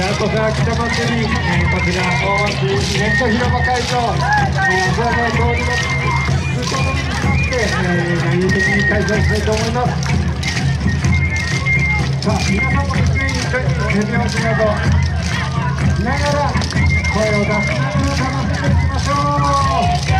あとさ北祭り、こちら大町イベント広場会場、これね通りの通行のになって内容的に開催したいと思います。さあ皆さんもですね一緒に手拍子などしながら声を出しながら楽しんでいきましょう。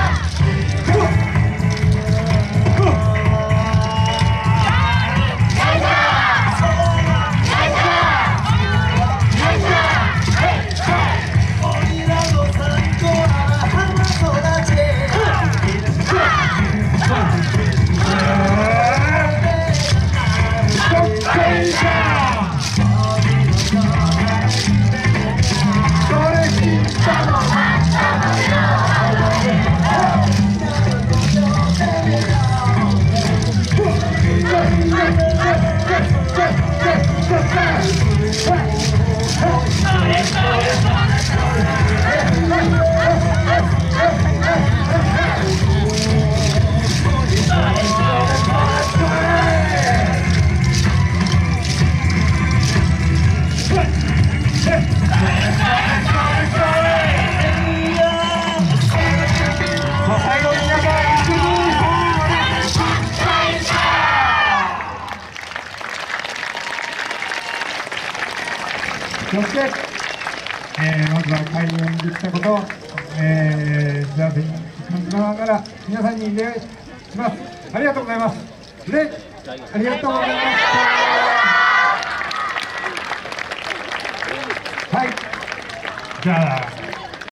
そして、まずは開演できたことを、幸せに感じながら皆さんに礼します。ありがとうございます。ありがとうございました。はい。じゃあ。